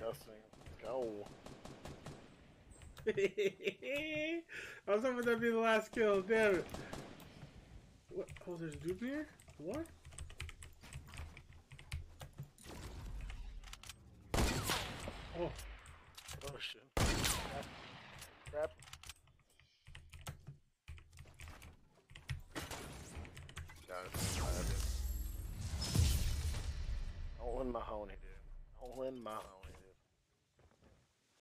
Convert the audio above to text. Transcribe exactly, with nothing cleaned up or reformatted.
disgusting. Go. I was hoping that'd be the last kill. Damn it. What? Oh, there's a dude here? What? Oh. Oh shit. Crap. Crap. Got it. Don't win Mahoney, dude. Don't win Mahoney.